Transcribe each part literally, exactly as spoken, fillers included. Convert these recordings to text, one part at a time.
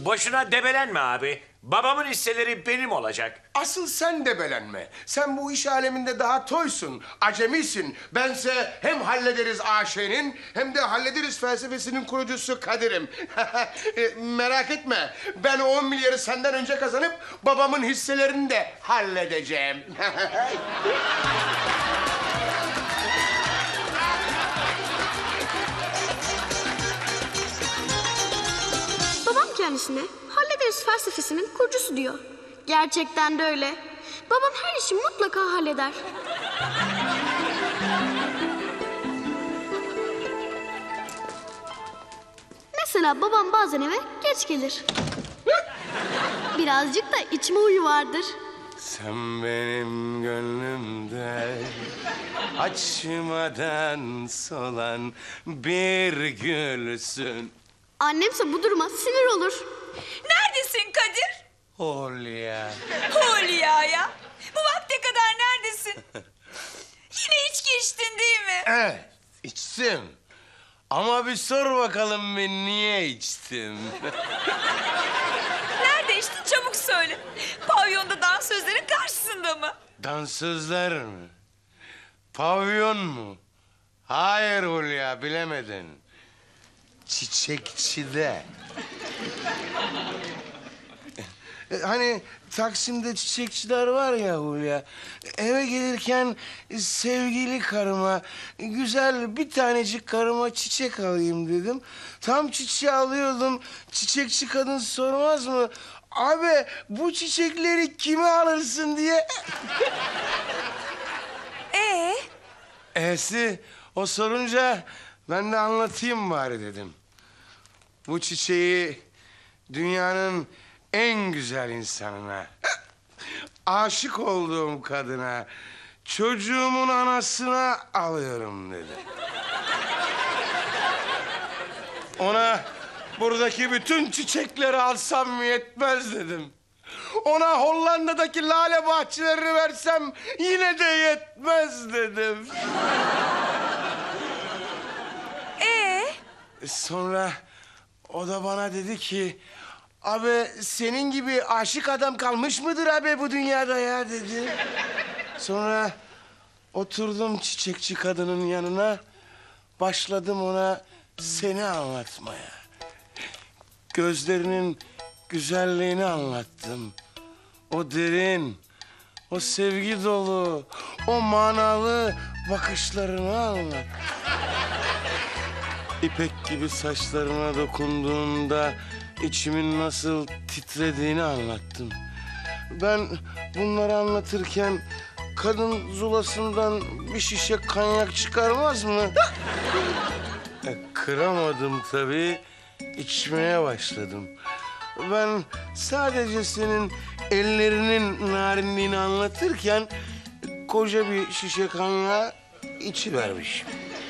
Boşuna debelenme abi. Babamın hisseleri benim olacak. Asıl sen debelenme. Sen bu iş aleminde daha toysun, acemisin. Bense hem hallederiz A Ş'nin hem de hallederiz felsefesinin kurucusu Kadir'im. E, merak etme. Ben o on milyarı senden önce kazanıp babamın hisselerini de halledeceğim. Babam kendisine hallederiz felsefesinin kurucusu diyor. Gerçekten de öyle. Babam her işi mutlaka halleder. Mesela babam bazen eve geç gelir. Birazcık da içime huyu vardır. Sen benim gönlümde açmadan solan bir gülsün. Annemse bu duruma sinir olur. Neredesin Kadir? Hulya. Hulya ya. Bu vakte kadar neredesin? Yine içki içtin değil mi? Evet, içtim. Ama bir sor bakalım ben niye içtim? Nerede içtin çabuk söyle. Pavyonda dansözlerin karşısında mı? Dansözler mi? Pavyon mu? Hayır Hulya, bilemedin. Çiçekçide. E, Hani Taksim'de çiçekçiler var ya Hulya. Eve gelirken sevgili karıma, güzel bir tanecik karıma çiçek alayım dedim. Tam çiçeği alıyordum. Çiçekçi kadın sormaz mı? Abi bu çiçekleri kime alırsın diye. Ee? E'si o sorunca ben de anlatayım bari dedim. Bu çiçeği dünyanın en güzel insanına, aşık olduğum kadına, çocuğumun anasına alıyorum dedi. Ona buradaki bütün çiçekleri alsam yetmez dedim. Ona Hollanda'daki lale bahçelerini versem yine de yetmez dedim. Ee? Sonra o da bana dedi ki... Abi senin gibi aşık adam kalmış mıdır abi bu dünyada ya dedi. Sonra oturdum çiçekçi kadının yanına. Başladım ona seni anlatmaya. Gözlerinin güzelliğini anlattım. O derin, o sevgi dolu, o manalı bakışlarını anlattım. İpek gibi saçlarına dokunduğunda içimin nasıl titrediğini anlattım. Ben bunları anlatırken kadın zulasından bir şişe kanyak çıkarmaz mı? E, kıramadım tabii, içmeye başladım. Ben sadece senin ellerinin narinliğini anlatırken koca bir şişe kanyağı içivermişim.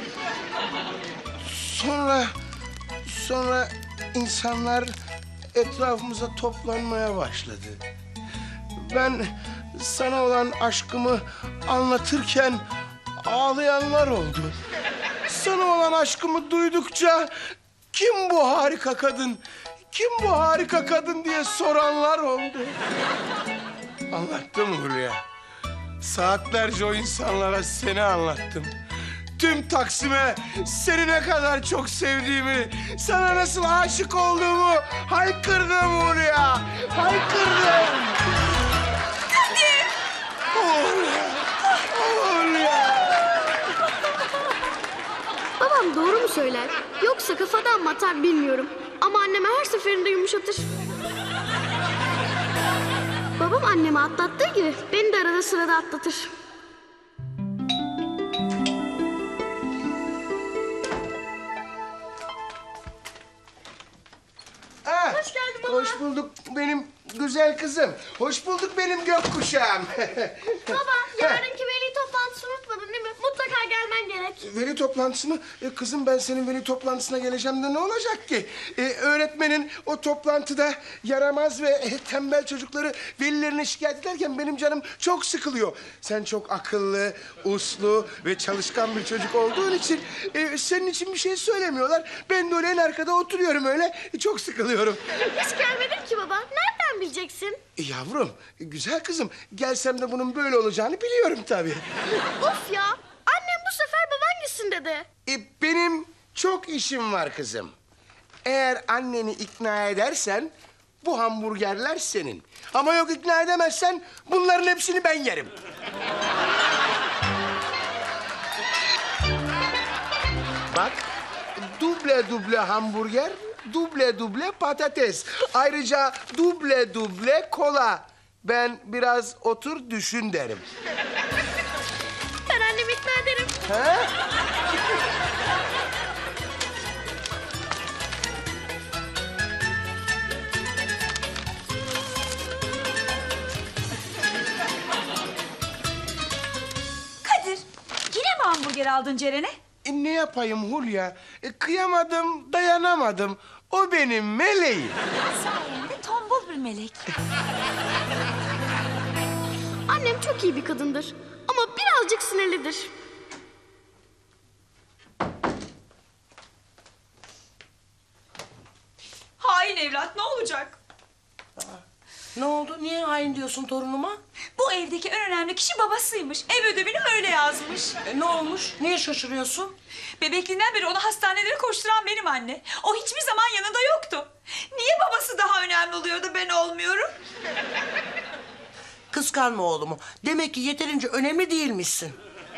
Sonra, sonra insanlar etrafımıza toplanmaya başladı. Ben sana olan aşkımı anlatırken ağlayanlar oldu. Sana olan aşkımı duydukça kim bu harika kadın, kim bu harika kadın diye soranlar oldu. Anlattım Hulya. Saatlerce o insanlara seni anlattım. Tüm Taksim'e seni ne kadar çok sevdiğimi, sana nasıl aşık olduğumu haykırdım Hulya. Haykırdım. Kadir! Hulya. Hulya. Babam doğru mu söyler? Yoksa kafadan mı atar bilmiyorum. Ama anneme her seferinde yumuşatır. Babam annemi atlattığı gibi beni de arada sırada atlatır. Ah, Hoş geldin baba. Hoş bulduk benim güzel kızım. Hoş bulduk benim gökkuşağım. Baba, yarınki veli toplantısı unutmadın değil mi? Mutlaka gelmen gerek. veli toplantısı mı? E, kızım ben senin veli toplantısına geleceğim de ne olacak ki? E, öğretmenin o toplantıda yaramaz ve e, tembel çocukları velilerine şikayet ederken benim canım çok sıkılıyor. Sen çok akıllı, uslu ve çalışkan bir çocuk olduğun için e, senin için bir şey söylemiyorlar. Ben de öyle en arkada oturuyorum öyle. E, çok sıkılıyorum. Hiç gelmedin ki baba. Nereden bileceksin? E, yavrum, güzel kızım. Gelsem de bunun böyle olacağını biliyorum tabii. Of ya. Annem bu sefer baban gitsin dedi. E, benim çok işim var kızım. Eğer anneni ikna edersen bu hamburgerler senin. Ama yok ikna edemezsen bunların hepsini ben yerim. Bak, duble duble hamburger, duble duble patates. Ayrıca duble duble kola. Ben biraz otur düşün derim. Ben annemi ikna ederim. Ha? Kadir, yine mi hamburger aldın Ceren'e? E, ne yapayım Hulya? E, kıyamadım, dayanamadım. O benim meleğim. Sayende tombul bir melek. Annem çok iyi bir kadındır. Ama birazcık sinirlidir. Hain evlat, ne olacak? Ne oldu? Niye hain diyorsun torunuma? Bu evdeki en önemli kişi babasıymış. Ev ödevini öyle yazmış. E, ne olmuş? Niye şaşırıyorsun? Bebekliğinden beri onu hastanelere koşturan benim anne. O hiçbir zaman yanında yoktu. Niye babası daha önemli oluyor da ben olmuyorum? Kıskanma oğlumu. Demek ki yeterince önemli değilmişsin.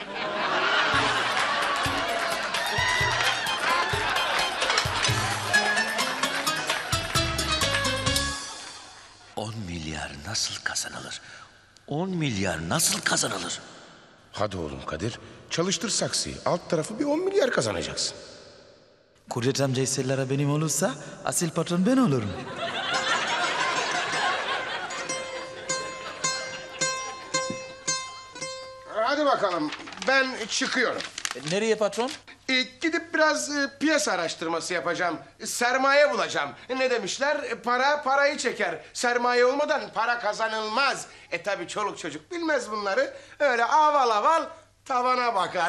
On milyar nasıl kazanılır? On milyar nasıl kazanılır? Hadi oğlum Kadir, çalıştır saksıyı. Alt tarafı bir on milyar kazanacaksın. Kudret amca hisseleri benim olursa asil patron ben olurum. Hadi bakalım, ben çıkıyorum. E, nereye patron? E, gidip biraz e, piyasa araştırması yapacağım. E, sermaye bulacağım. E, ne demişler? E, para parayı çeker. Sermaye olmadan para kazanılmaz. E tabii çoluk çocuk bilmez bunları. Öyle aval aval tavana bakar.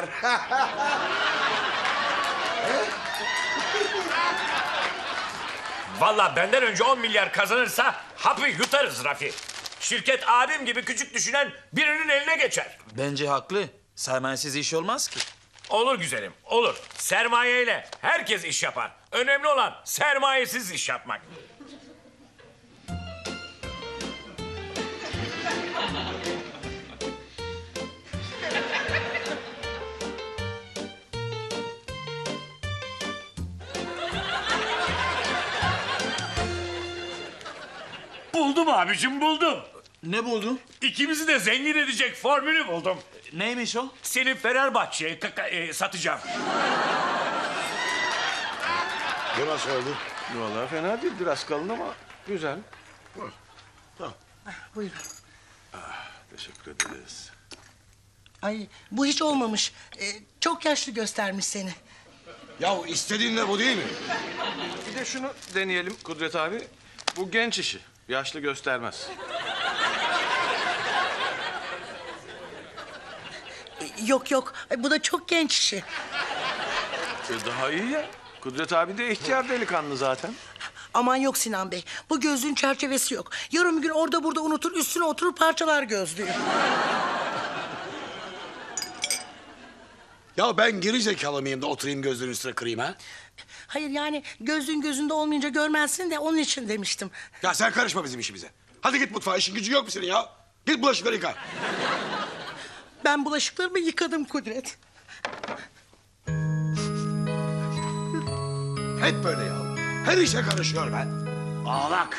Vallahi benden önce on milyar kazanırsa hapı yutarız Rafi. Şirket abim gibi küçük düşünen birinin eline geçer. Bence haklı. Sermayesiz iş olmaz ki. Olur güzelim, olur. Sermayeyle herkes iş yapar. Önemli olan sermayesiz iş yapmak. Buldum abicim, buldum. Ne buldun? İkimizi de zengin edecek formülü buldum. Neymiş o? Seni Fenerbahçe'ye kaka- e, satacağım. Bu nasıl oldu? Vallahi fena değil, biraz kalın ama güzel. Buyurun. Teşekkür ederiz. Ay bu hiç olmamış. E, çok yaşlı göstermiş seni. Ya istediğin de bu değil mi? Bir de şunu deneyelim Kudret abi. Bu genç işi. Yaşlı göstermez. E, yok yok. Ay, bu da çok genç işi. E daha iyi ya. Kudret abi de ihtiyar delikanlı zaten. Aman yok Sinan Bey. Bu gözlüğün çerçevesi yok. Yarım gün orada burada unutur, üstüne oturur parçalar gözlüğü. Ya ben geri zekalı mıyım da oturayım gözünün üstüne kırayım ha? Hayır yani gözlüğün gözünde olmayınca görmezsin de onun için demiştim. Ya sen karışma bizim işimize. Hadi git mutfağa, işin gücün yok mu senin ya? Git bulaşıkları yıka. Ben bulaşıklarımı yıkadım Kudret. Hep böyle ya. Her işe karışıyor ben. Ağlak.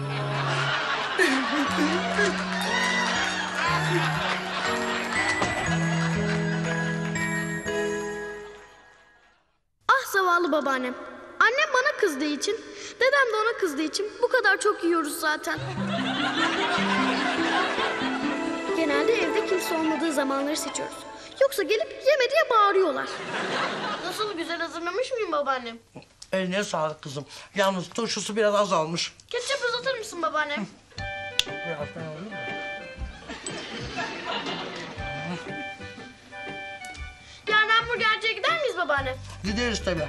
Ah zavallı babaannem. Annem bana kızdığı için, dedem de ona kızdığı için bu kadar çok yiyoruz zaten. Genelde evde kimse olmadığı zamanları seçiyoruz. Yoksa gelip yeme diye bağırıyorlar. Nasıl, güzel hazırlamış mıyım babaannem? Eline sağlık kızım. Yalnız turşusu biraz azalmış. Ketçap uzatır mısın babaannem? Biraz daha alayım mı? Yarın hamburgerciye gider miyiz babaannem? Gideriz tabii.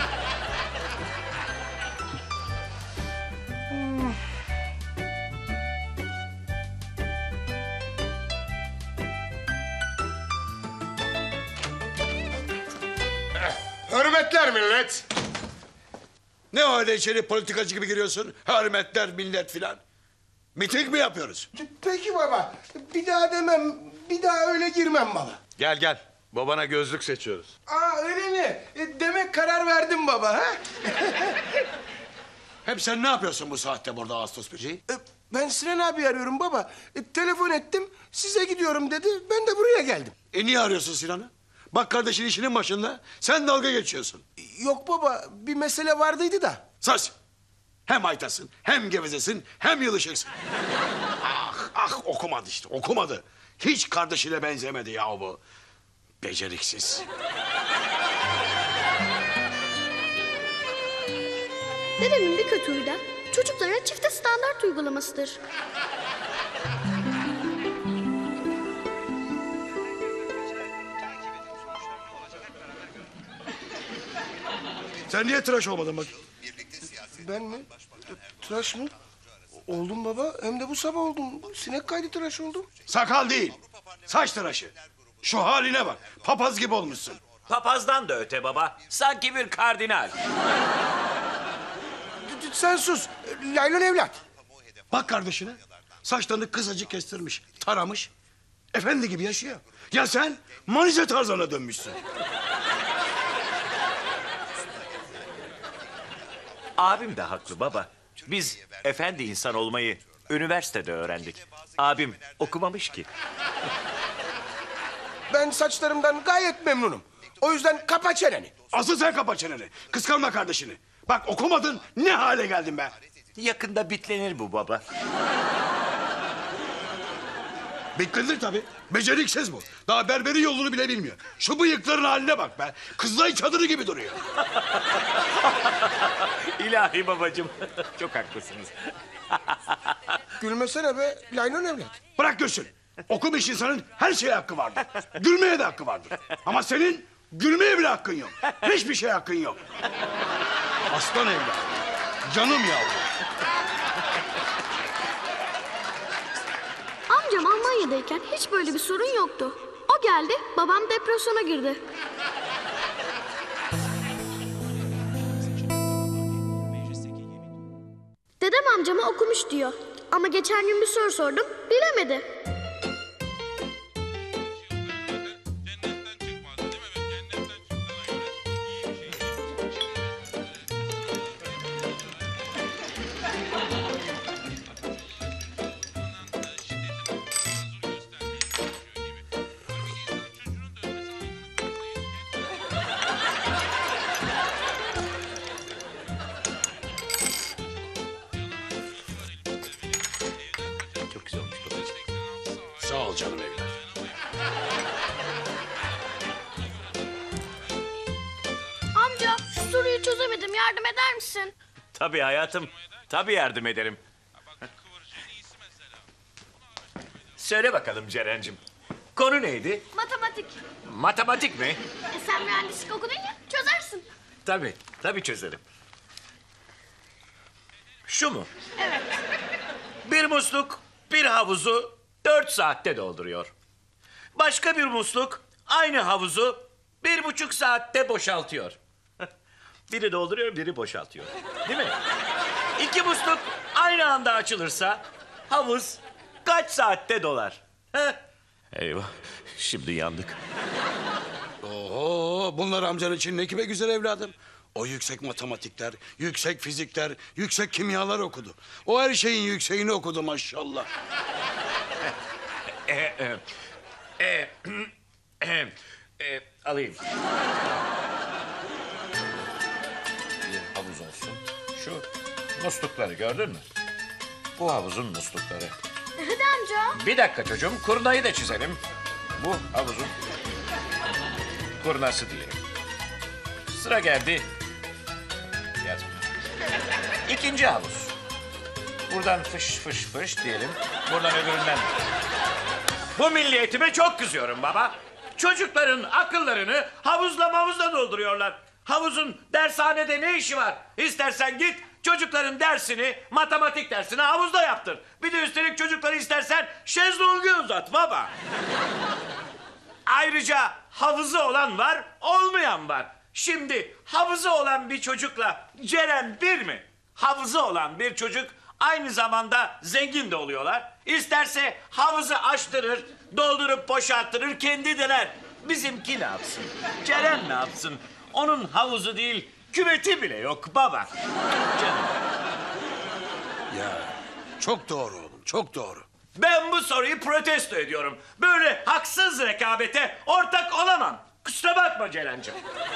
Hürmetler millet. Ne öyle içeri politikacı gibi giriyorsun? Hürmetler millet filan. Miting mi yapıyoruz? Peki baba. Bir daha demem. Bir daha öyle girmem baba. Gel gel. Babana gözlük seçiyoruz. Aa öyle mi? E, demek karar verdim baba ha? Hep sen ne yapıyorsun bu saatte burada Ağustos böceği? E, ben Sinan abi arıyorum baba. E, telefon ettim. Size gidiyorum dedi. Ben de buraya geldim. E niye arıyorsun Sinan'ı? Bak kardeşin işinin başında. Sen dalga geçiyorsun. Yok baba. Bir mesele vardıydı da. Sus! Hem haytasın, hem gevezesin, hem yılışıksın. ah, ah okumadı işte, okumadı. Hiç kardeşine benzemedi ya bu. Beceriksiz. Dedemin bir kötü huyu da çocuklara çifte standart uygulamasıdır. Sen niye tıraş olmadın bak? Ben mi? Tıraş mı? Oldum baba. Hem de bu sabah oldum. Sinek kaydı tıraş oldum. Sakal değil, saç tıraşı. Şu haline bak, papaz gibi olmuşsun. Papazdan da öte baba. Sanki bir kardinal. D- d- Sen sus. Laylon evlat. Bak kardeşine, saçlarını kısacık kestirmiş, taramış. Efendi gibi yaşıyor. Ya sen Manisa Tarzan'a dönmüşsün. Abim de haklı baba. Biz efendi insan olmayı üniversitede öğrendik. Abim okumamış ki. Ben saçlarımdan gayet memnunum. O yüzden kapa çeneni. Asıl sen kapa çeneni. Kıskanma kardeşini. Bak okumadın, ne hale geldin be. Yakında bitlenir bu baba. Beklenir tabii. Beceriksiz bu. Daha berberin yolunu bile bilmiyor. Şu bıyıkların haline bak be. Kızılay çadırı gibi duruyor. İlahi babacığım. Çok haklısınız. Gülmesene be Laylon evlat. Bırak gülsün. Okumuş insanın her şeye hakkı vardır. Gülmeye de hakkı vardır. Ama senin gülmeye bile hakkın yok. Hiçbir şeye hakkın yok. Aslan evladım. Canım yavrum. Amcam Almanya'dayken hiç böyle bir sorun yoktu. O geldi, babam depresyona girdi. Dedem amcama okumuş diyor. Ama geçen gün bir soru sordum, bilemedi. Çok güzel olmuş babacığım. Sağ ol canım evladım. Amca, şu soruyu çözemedim, yardım eder misin? Tabii hayatım. Tabii yardım ederim. Söyle bakalım Ceren'cim. Konu neydi? Matematik. Matematik mi? E sen mühendislik okudun ya, çözersin. Tabii, tabii çözerim. Şu mu? Evet. Bir musluk bir havuzu dört saatte dolduruyor. Başka bir musluk aynı havuzu bir buçuk saatte boşaltıyor. Biri dolduruyor, biri boşaltıyor. Değil mi? İki musluk aynı anda açılırsa havuz kaç saatte dolar? Heh. Eyvah, şimdi yandık. Oo, bunlar amcan için ne gibi güzel evladım. O yüksek matematikler, yüksek fizikler, yüksek kimyalar okudu. O her şeyin yükseğini okudu maşallah. E, e, e, e, e, alayım. Bir havuz olsun. Şu muslukları gördün mü? Bu havuzun muslukları. Hadi amca. Bir dakika çocuğum, kurnayı da çizelim. Bu havuzun kurnası diyelim. Sıra geldi. Yazma. İkinci havuz. Buradan fış fış fış diyelim. Buradan öbüründen. Bu milli eğitime çok kızıyorum baba. Çocukların akıllarını havuzla mavuzla dolduruyorlar. Havuzun dershanede ne işi var? İstersen git çocukların dersini, matematik dersini havuzda yaptır. Bir de üstelik çocukları istersen şezlongu uzat baba. Ayrıca havuzu olan var, olmayan var. Şimdi havuzu olan bir çocukla Ceren bir mi? Havuzu olan bir çocuk aynı zamanda zengin de oluyorlar. İsterse havuzu açtırır, doldurup boşalttırır, kendi dener. Bizimki ne yapsın? Ceren ne yapsın? Onun havuzu değil, küveti bile yok baba. Canım. Ya çok doğru oğlum, çok doğru. Ben bu soruyu protesto ediyorum. Böyle haksız rekabete ortak olamam. Kusura bakma Ceren'cim.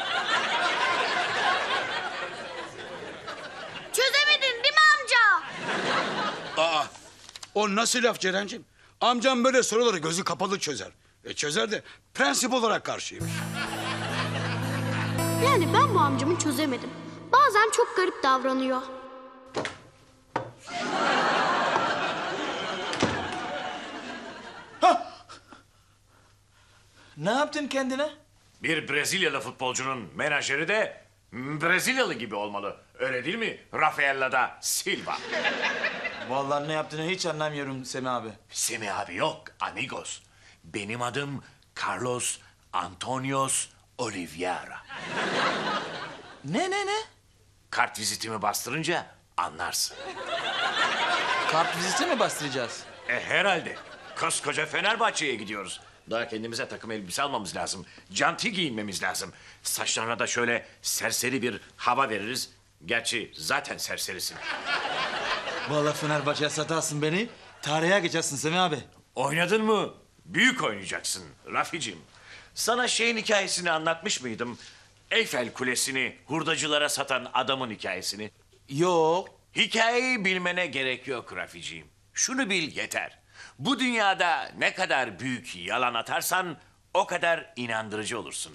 Çözemedin değil mi amca? Aa, o nasıl laf Ceren'cim? Amcam böyle soruları gözü kapalı çözer. E çözer de prensip olarak karşıymış. Yani ben bu amcamı çözemedim. Bazen çok garip davranıyor. Ne yaptın kendine? Bir Brezilyalı futbolcunun menajeri de Brezilyalı gibi olmalı. Öyle değil mi? Rafaela da Silva. Vallahi ne yaptığını hiç anlamıyorum Semih abi. Semih abi yok, amigos. Benim adım Carlos Antonios Oliveira. Ne ne ne? Kart vizitimi bastırınca anlarsın. Kart viziti mi bastıracağız? E herhalde. Koskoca Fenerbahçe'ye gidiyoruz. Daha kendimize takım elbise almamız lazım. Canti giyinmemiz lazım. Saçlarına da şöyle serseri bir hava veririz. Gerçi zaten serserisin. Vallahi Fenerbahçe'ye satarsın beni. Tarihe geçersin Semih abi. Oynadın mı? Büyük oynayacaksın Rafi'cim. Sana şeyin hikayesini anlatmış mıydım? Eyfel Kulesi'ni hurdacılara satan adamın hikayesini. Yok. Hikayeyi bilmene gerek yok Rafi'ciğim. Şunu bil yeter. Bu dünyada ne kadar büyük yalan atarsan o kadar inandırıcı olursun.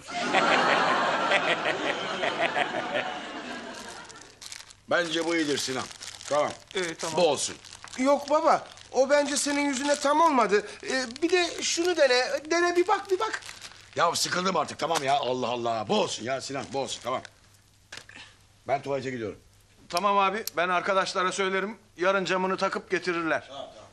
Bence bu iyidir Sinan. Tamam. Evet, tamam. Bu olsun. Yok baba, o bence senin yüzüne tam olmadı. Ee, bir de şunu dene, dene bir bak bir bak. Ya sıkıldım artık tamam ya Allah Allah. Bu olsun ya Sinan bu olsun tamam. Ben tuvalete gidiyorum. Tamam abi, ben arkadaşlara söylerim. Yarın camını takıp getirirler.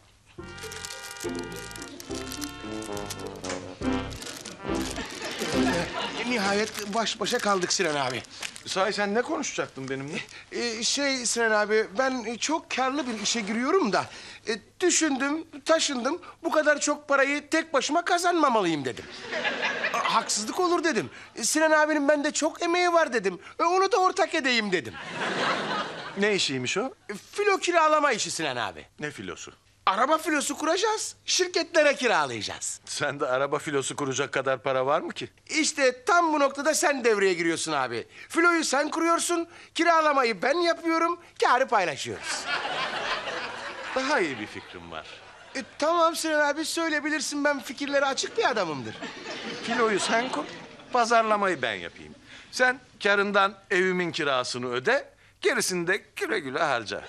Nihayet baş başa kaldık Sinan abi. Sahi sen ne konuşacaktın benimle? Ee, şey Sinan abi, ben çok karlı bir işe giriyorum da... E, düşündüm, taşındım, bu kadar çok parayı tek başıma kazanmamalıyım dedim. A, haksızlık olur dedim. E, Sinan abinin bende çok emeği var dedim. E, onu da ortak edeyim dedim. Ne işiymiş o? E, filo kiralama işi Sinan abi. Ne filosu? Araba filosu kuracağız, şirketlere kiralayacağız. Sende araba filosu kuracak kadar para var mı ki? İşte tam bu noktada sen devreye giriyorsun abi. Filoyu sen kuruyorsun, kiralamayı ben yapıyorum, kârı paylaşıyoruz. Daha iyi bir fikrim var. E, tamam Sinan abi, söyleyebilirsin, ben fikirlere açık bir adamımdır. Filoyu sen kur, pazarlamayı ben yapayım. Sen karından evimin kirasını öde, gerisini de güle güle harca.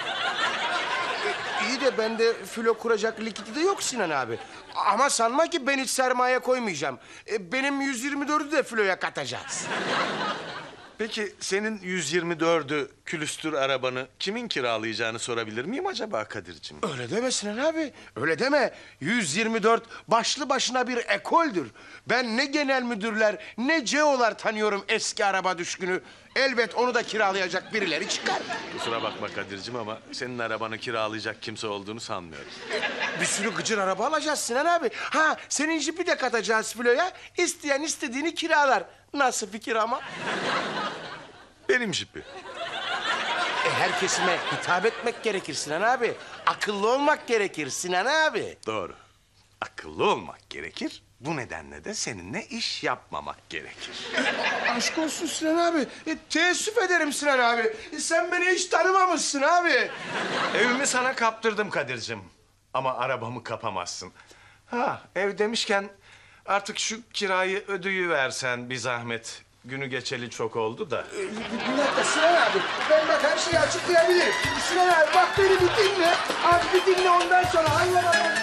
İyi de bende filo kuracak likidi de yok Sinan abi. Ama sanma ki ben hiç sermaye koymayacağım. E, benim yüz yirmi dördü de filoya katacağız. Peki senin yüz yirmi dördü külüstür arabanı kimin kiralayacağını sorabilir miyim acaba Kadir'cim? Öyle deme Sinan abi, öyle deme. yüz yirmi dört başlı başına bir ekoldür. Ben ne genel müdürler, ne C E O'lar tanıyorum eski araba düşkünü. Elbet onu da kiralayacak birileri çıkar. Kusura bakma Kadir'cim ama senin arabanı kiralayacak kimse olduğunu sanmıyorum. Bir sürü gıcır araba alacağız Sinan abi. Ha, senin jipi de katacağız filoya. İsteyen istediğini kiralar. Nasıl fikir ama? Benim jipi. E, her kesime hitap etmek gerekir Sinan abi. Akıllı olmak gerekir Sinan abi. Doğru. Akıllı olmak gerekir. Bu nedenle de seninle iş yapmamak gerekir. Aşk olsun Sinan abi. E, teessüf ederim Sinan abi. E, sen beni hiç tanımamışsın abi. Evimi sana kaptırdım Kadir'cim. Ama arabamı kapamazsın. Ha, ev demişken Artık şu kirayı ödüyü versen bir zahmet. Günü geçeli çok oldu da. Bir dakika Sinan abi. Ben bak her şeyi açıklayabilirim. Sinan abi bak beni bir dinle. Abi bir dinle ondan sonra anlamadım.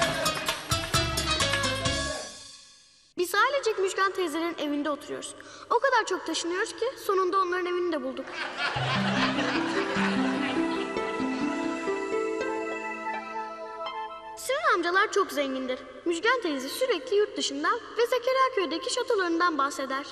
Biz ailecek Müjgan teyzelerin evinde oturuyoruz. O kadar çok taşınıyoruz ki sonunda onların evini de bulduk. Sinan amcalar çok zengindir. Müjgan teyze sürekli yurt dışından ve Zekeriya köydeki şatolarından bahseder.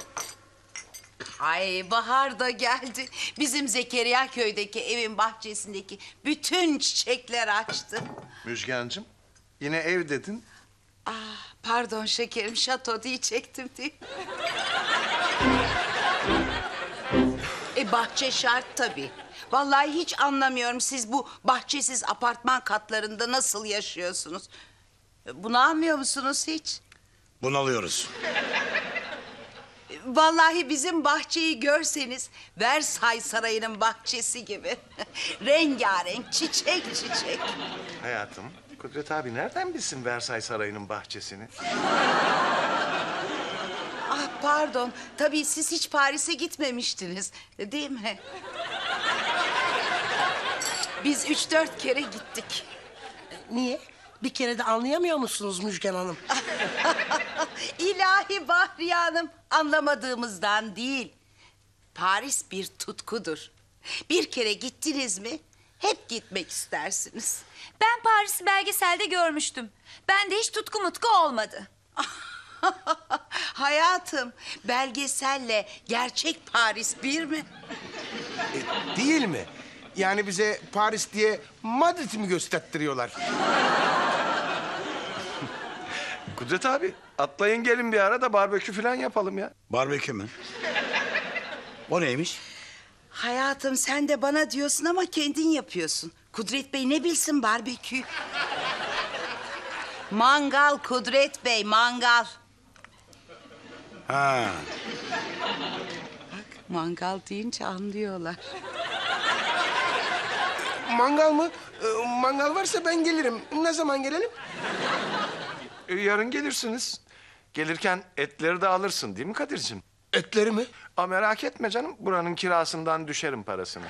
Ay bahar da geldi. Bizim Zekeriya köydeki evin bahçesindeki bütün çiçekler açtı. Müjgancığım, yine ev dedin. Ah, pardon şekerim, şato diyecektim değil mi? E bahçe şart tabii. Vallahi hiç anlamıyorum siz bu bahçesiz apartman katlarında nasıl yaşıyorsunuz? Bunu anlıyor musunuz hiç? Bunalıyoruz. Vallahi bizim bahçeyi görseniz Versay Sarayı'nın bahçesi gibi. Rengarenk, çiçek çiçek. Hayatım, Kudret abi nereden bilsin Versay Sarayı'nın bahçesini? Ah pardon, tabii siz hiç Paris'e gitmemiştiniz, değil mi? Biz üç dört kere gittik. Niye? Bir kere de anlayamıyor musunuz Müjgan Hanım? İlahi Bahriye Hanım, anlamadığımızdan değil. Paris bir tutkudur. Bir kere gittiniz mi hep gitmek istersiniz. Ben Paris'i belgeselde görmüştüm. Bende hiç tutku mutku olmadı. Hayatım, belgeselle gerçek Paris bir mi? E, değil mi? Yani bize Paris diye Madrid'i mi gösterttiriyorlar? Kudret abi, atlayın gelin bir ara da barbekü falan yapalım ya. Barbekü mü? O neymiş? Hayatım sen de bana diyorsun ama kendin yapıyorsun. Kudret Bey ne bilsin barbekü? Mangal Kudret Bey, mangal. Ha. Mangal deyince anlıyorlar. Mangal mı? E, mangal varsa ben gelirim. Ne zaman gelelim? E, yarın gelirsiniz. Gelirken etleri de alırsın değil mi Kadir'cim? Etleri mi? Aa, merak etme canım, buranın kirasından düşerim parasını.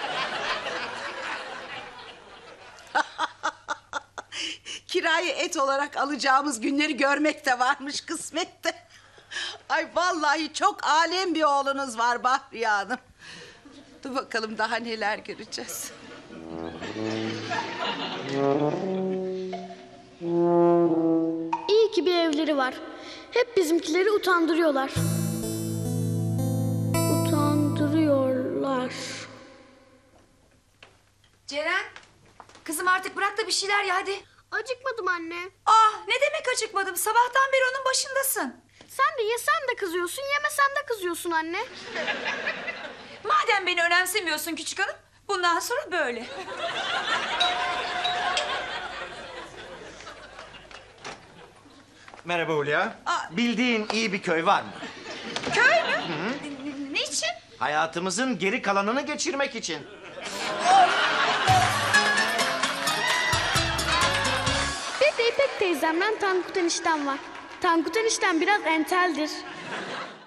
Kirayı et olarak alacağımız günleri görmek de varmış kısmette. Ay vallahi çok alem bir oğlunuz var Bahriye Hanım. Dur bakalım daha neler göreceğiz. İyi ki bir evleri var. Hep bizimkileri utandırıyorlar. Utandırıyorlar. Ceren, kızım artık bırak da bir şeyler ya hadi. Acıkmadım anne. Ah ne demek acıkmadım, sabahtan beri onun başındasın. Sen de yesen de kızıyorsun, yemesen de kızıyorsun anne. Madem beni önemsemiyorsun küçük hanım, bundan sonra böyle. Merhaba Hulya. Bildiğin iyi bir köy var mı? Köy mü? N- Niçin? Hayatımızın geri kalanını geçirmek için. Bir de İpek teyzemden Tankut eniştem var. Tankut eniştem biraz enteldir.